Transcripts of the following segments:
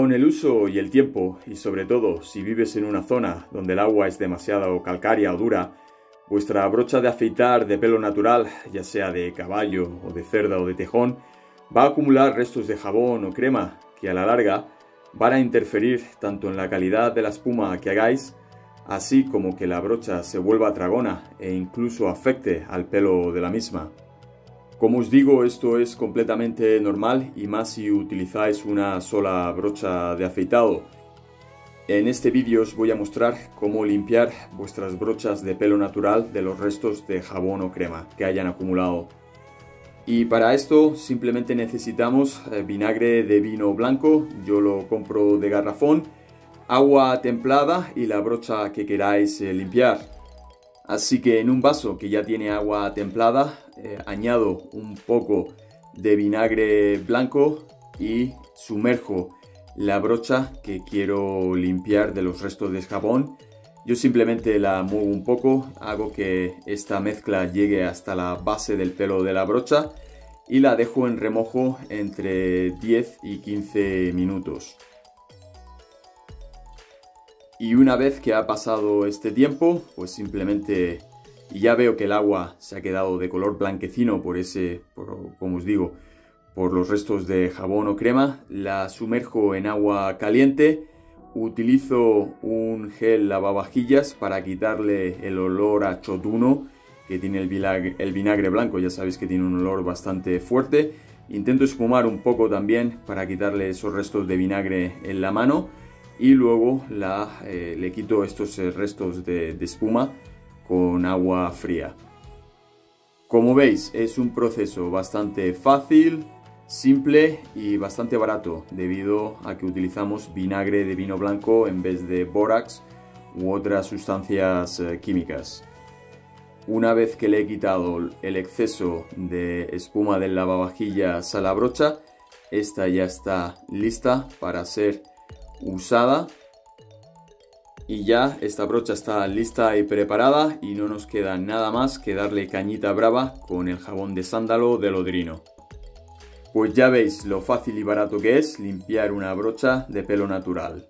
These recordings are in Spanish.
Con el uso y el tiempo, y sobre todo si vives en una zona donde el agua es demasiado calcárea o dura, vuestra brocha de afeitar de pelo natural, ya sea de caballo o de cerda o de tejón, va a acumular restos de jabón o crema que a la larga van a interferir tanto en la calidad de la espuma que hagáis, así como que la brocha se vuelva tragona e incluso afecte al pelo de la misma. Como os digo, esto es completamente normal y más si utilizáis una sola brocha de afeitado. En este vídeo os voy a mostrar cómo limpiar vuestras brochas de pelo natural de los restos de jabón o crema que hayan acumulado. Y para esto simplemente necesitamos vinagre de vino blanco, yo lo compro de garrafón, agua templada y la brocha que queráis limpiar. Así que en un vaso que ya tiene agua templada, añado un poco de vinagre blanco y sumerjo la brocha que quiero limpiar de los restos de jabón. Yo simplemente la muevo un poco, hago que esta mezcla llegue hasta la base del pelo de la brocha y la dejo en remojo entre 10 y 15 minutos. Y una vez que ha pasado este tiempo, pues simplemente, y ya veo que el agua se ha quedado de color blanquecino como os digo, por los restos de jabón o crema, la sumerjo en agua caliente, utilizo un gel lavavajillas para quitarle el olor a chotuno que tiene el vinagre blanco, ya sabéis que tiene un olor bastante fuerte. Intento espumar un poco también para quitarle esos restos de vinagre en la mano. Y luego le quito estos restos de espuma con agua fría. Como veis, es un proceso bastante fácil, simple y bastante barato, debido a que utilizamos vinagre de vino blanco en vez de bórax u otras sustancias químicas. Una vez que le he quitado el exceso de espuma del lavavajillas a la brocha, esta ya está lista para ser usada y ya esta brocha está lista y preparada y no nos queda nada más que darle cañita brava con el jabón de sándalo de Lodrino. Pues ya veis lo fácil y barato que es limpiar una brocha de pelo natural.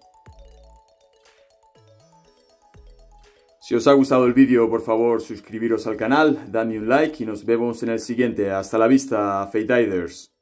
Si os ha gustado el vídeo, por favor suscribiros al canal, dadme un like y nos vemos en el siguiente. Hasta la vista, Afeitiders.